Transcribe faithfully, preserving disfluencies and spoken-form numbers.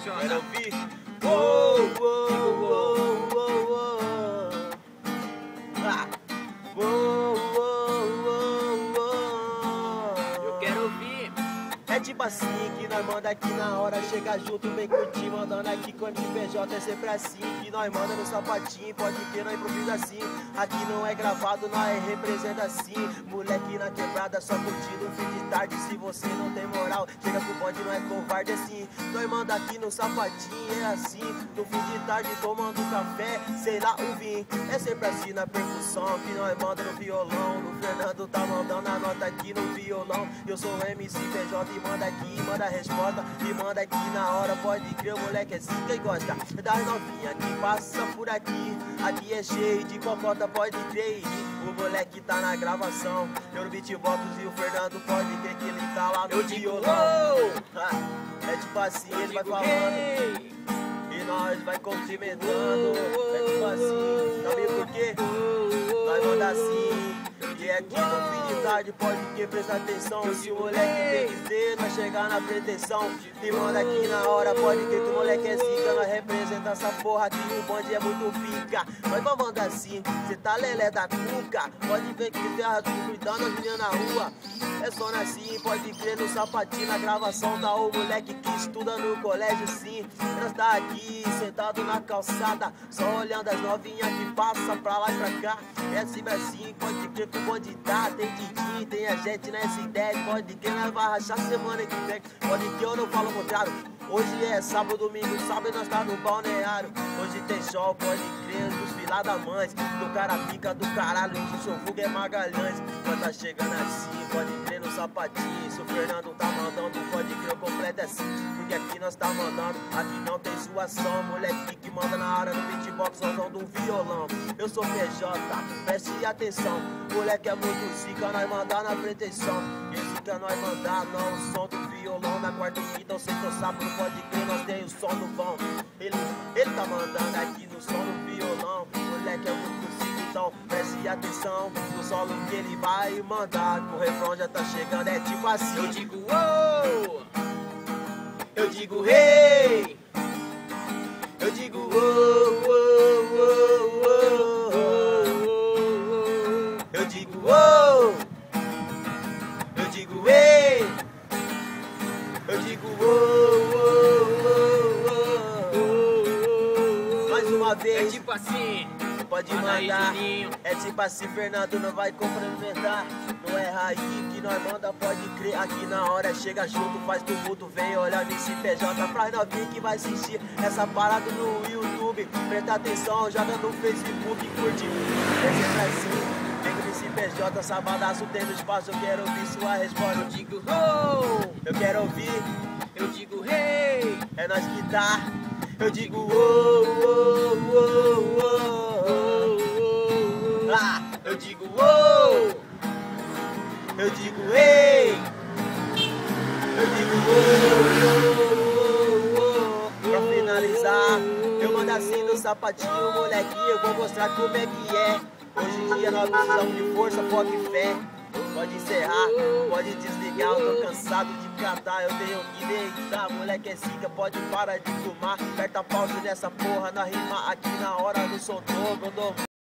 Jota. Quero ouvir. Uou, uou, uou, uou, uou. Ah. Uou, uou, uou, uou. Eu quero ouvir. É tipo assim que nós manda aqui na hora, chega junto, vem curtir, mandando aqui com o M P J, é sempre assim que nós manda no sapatinho, pode ter, nós improvisa assim, aqui não é gravado, nós representa assim, moleque na quebrada, só curtindo um fim de tarde, se você não tem moral, chega com o bonde, não é covarde assim, nós manda aqui no sapatinho, é assim, no fim de tarde tomando café, sei lá, um vinho, é sempre assim na percussão, que nós manda no violão, no Fernando tá mandando a nota aqui no violão, eu sou o M C P J e manda aqui, manda a resposta e manda aqui na hora, pode crer, o moleque é zica e gosta das novinhas que passa por aqui, aqui é cheio de cocota, pode crer, e o moleque tá na gravação, eu no beatbox e o Fernando pode crer que ele tá lá no Eu digo, violão, oh! é tipo assim, Eu ele vai digo, falando, hey! e nós vai cumprimentando, é tipo assim, sabe por quê? Nós manda assim, e aqui no fim de tarde pode que prestar atenção, se o moleque tem que ser, nós chegar na pretensão, e manda aqui na hora, pode que o moleque é zica, nós representa essa porra aqui, o bonde é muito pica, mas vamos mandar assim, cê tá lelé da cuca, pode ver que terra tudo cuidando as meninas na rua, é só assim, pode crer no sapatinho, na gravação tá o moleque que estuda no colégio sim, nós tá aqui, sentado na calçada, só olhando as novinhas que passa pra lá e pra cá, é sempre assim, pode crer que o bonde tá, tem Didi, tem a gente nessa ideia, pode crer, nós vai rachar semana que vem, pode que eu não falo o contrário, hoje é sábado, domingo, sábado nós tá no balneário, hoje tem show, pode crer, dos filha da mães, do cara pica do caralho, hoje o seu vulgo é Magalhães, nós tá chegando assim, pode crer no sapatinho, se o Fernando tá mandando, pode crer, o completo é assim, porque aqui nós tá mandando, aqui não tem suação, moleque que manda na área do beatbox, nós do violão, eu sou P J, preste atenção, moleque é muito zica, nós mandar na pretensão, e zica nós mandar, não, o som do violão na quarta e quinta, eu sei que eu sabe, não pode crer, nós tem o som do bom, ele, ele tá mandando aqui no som do violão, moleque é muito zica, então preste atenção, no solo que ele vai mandar, que o refrão já tá chegando, é tipo assim, Eu digo, oh! eu digo hey, eu digo oh, oh, oh, oh, oh. Eu digo oh, eu digo ei, eu digo oh, oh, oh, oh. Mais uma É vez, tipo assim. pode Manda aí, mandar, Juninho. é tipo assim, Fernando não vai complementar, não é aí que nós manda, pode crer, aqui na hora chega junto, faz tumulto, vem olhar nesse P J pra novinha que vai assistir essa parada no YouTube, presta atenção, joga no Facebook, curte, é sempre assim, vem com esse P J, sabadaço tem no espaço, eu quero ouvir sua resposta, Eu digo, oh! eu quero ouvir, Eu digo, hey! é nós que tá, eu digo oh, oh, oh, oh, oh. Ah, eu digo oh, eu digo ei, eu digo oh, oh, oh, oh. Pra finalizar, eu mando assim no sapatinho, molequinho, eu vou mostrar como é que é. Hoje em dia nós precisamos de força, foco e fé. Pode encerrar, pode desligar, eu tô cansado de cantar, eu tenho que deitar, moleque é zica, pode parar de fumar, aperta pause nessa porra, na rima aqui na hora do som todo,